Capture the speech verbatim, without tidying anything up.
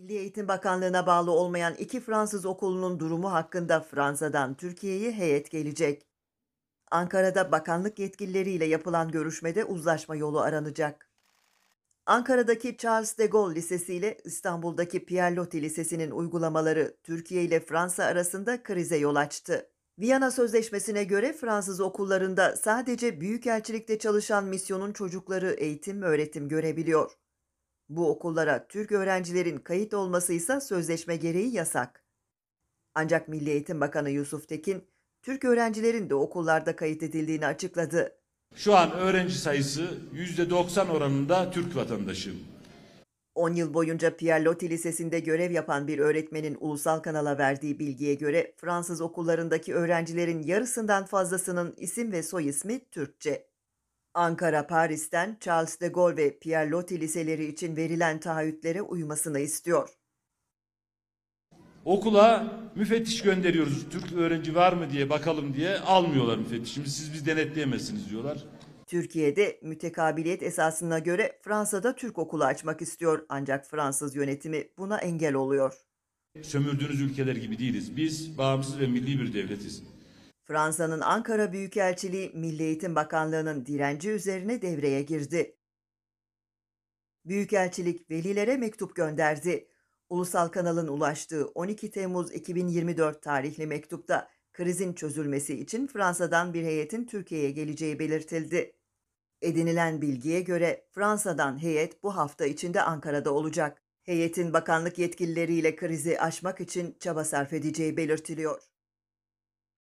Milli Eğitim Bakanlığı'na bağlı olmayan iki Fransız okulunun durumu hakkında Fransa'dan Türkiye'ye heyet gelecek. Ankara'da bakanlık yetkilileriyle yapılan görüşmede uzlaşma yolu aranacak. Ankara'daki Charles de Gaulle Lisesi ile İstanbul'daki Pierre Loti Lisesi'nin uygulamaları Türkiye ile Fransa arasında krize yol açtı. Viyana Sözleşmesi'ne göre Fransız okullarında sadece büyükelçilikte çalışan misyonun çocukları eğitim ve öğretim görebiliyor. Bu okullara Türk öğrencilerin kayıt olması ise sözleşme gereği yasak. Ancak Milli Eğitim Bakanı Yusuf Tekin, Türk öğrencilerin de okullarda kayıt edildiğini açıkladı. Şu an öğrenci sayısı yüzde doksan oranında Türk vatandaşı. on yıl boyunca Pierre Loti Lisesi'nde görev yapan bir öğretmenin ulusal kanala verdiği bilgiye göre Fransız okullarındaki öğrencilerin yarısından fazlasının isim ve soy ismi Türkçe. Ankara, Paris'ten Charles de Gaulle ve Pierre Loti liseleri için verilen taahhütlere uymasını istiyor. Okula müfettiş gönderiyoruz. Türk öğrenci var mı diye bakalım diye almıyorlar müfettişimiz. Siz biz denetleyemezsiniz diyorlar. Türkiye'de mütekabiliyet esasına göre Fransa'da Türk okulu açmak istiyor ancak Fransız yönetimi buna engel oluyor. Sömürdüğünüz ülkeler gibi değiliz. Biz bağımsız ve milli bir devletiz. Fransa'nın Ankara Büyükelçiliği Milli Eğitim Bakanlığı'nın direnci üzerine devreye girdi. Büyükelçilik velilere mektup gönderdi. Ulusal kanalın ulaştığı on iki Temmuz iki bin yirmi dört tarihli mektupta krizin çözülmesi için Fransa'dan bir heyetin Türkiye'ye geleceği belirtildi. Edinilen bilgiye göre Fransa'dan heyet bu hafta içinde Ankara'da olacak. Heyetin bakanlık yetkilileriyle krizi aşmak için çaba sarf edeceği belirtiliyor.